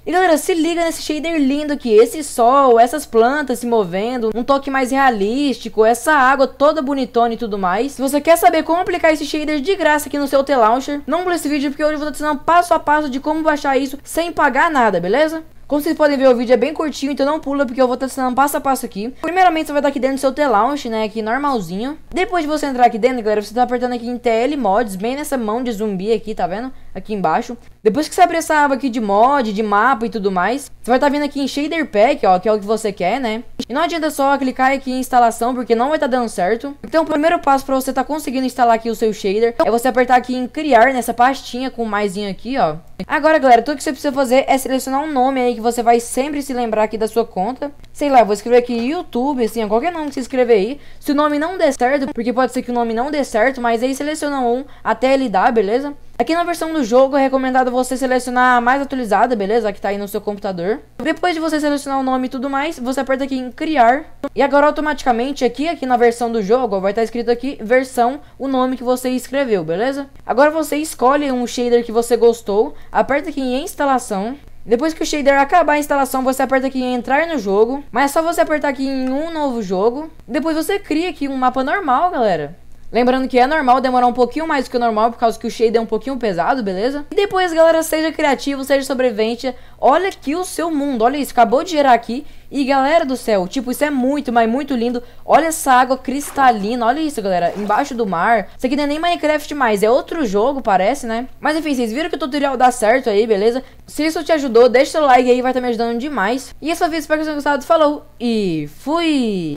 E galera, se liga nesse shader lindo aqui, esse sol, essas plantas se movendo, um toque mais realístico, essa água toda bonitona e tudo mais. Se você quer saber como aplicar esse shader de graça aqui no seu T-Launcher, não pula esse vídeo porque hoje eu vou estar ensinando passo a passo de como baixar isso sem pagar nada, beleza? Como vocês podem ver, o vídeo é bem curtinho, então não pula porque eu vou estar ensinando passo a passo aqui. Primeiramente, você vai estar aqui dentro do seu T-Launch, né, aqui normalzinho. Depois de você entrar aqui dentro, galera, você tá apertando aqui em TL Mods, bem nessa mão de zumbi aqui, tá vendo? Aqui embaixo. Depois que você abrir essa aba aqui de mod, de mapa e tudo mais, você vai estar vindo aqui em Shader Pack, ó, que é o que você quer, né? E não adianta só clicar aqui em instalação, porque não vai estar dando certo. Então, o primeiro passo para você estar conseguindo instalar aqui o seu shader é você apertar aqui em criar nessa pastinha com o maisinho aqui, ó. Agora, galera, tudo que você precisa fazer é selecionar um nome aí que você vai sempre se lembrar aqui da sua conta. Sei lá, vou escrever aqui YouTube, assim, ó, qualquer nome que você escrever aí. Se o nome não der certo, porque pode ser que o nome não dê certo, mas aí seleciona um até ele dar, beleza? Aqui na versão do jogo é recomendado você selecionar a mais atualizada, beleza? A que tá aí no seu computador. Depois de você selecionar o nome e tudo mais, você aperta aqui em criar. E agora automaticamente aqui na versão do jogo, ó, vai estar escrito aqui versão, o nome que você escreveu, beleza? Agora você escolhe um shader que você gostou, aperta aqui em instalação. Depois que o shader acabar a instalação, você aperta aqui em entrar no jogo. Mas é só você apertar aqui em um novo jogo. Depois você cria aqui um mapa normal, galera. Lembrando que é normal demorar um pouquinho mais do que o normal, por causa que o shader é um pouquinho pesado, beleza? E depois, galera, seja criativo, seja sobrevivente. Olha aqui o seu mundo, olha isso, acabou de gerar aqui. E galera do céu, tipo, isso é muito, mas muito lindo. Olha essa água cristalina, olha isso, galera, embaixo do mar. Isso aqui não é nem Minecraft mais, é outro jogo, parece, né? Mas enfim, vocês viram que o tutorial dá certo aí, beleza? Se isso te ajudou, deixa seu like aí, vai estar me ajudando demais. E essa vez, espero que vocês tenham gostado, falou e fui!